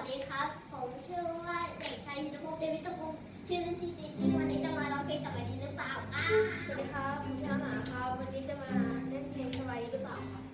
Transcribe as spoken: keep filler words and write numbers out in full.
ดีครับผมชื่อว่าเด็กชายธินพงศ์เตวิตพงศ์ชื่อเล่นชื่อติ๊กที่วันนี้จะมาร้องเพลงสบายดีหรือเปล่าอ่ะสวัสดีครับผมชื่อน้องหนาครับวันนี้จะมาเล่นเพลงสบายดีหรือเปล่าครับ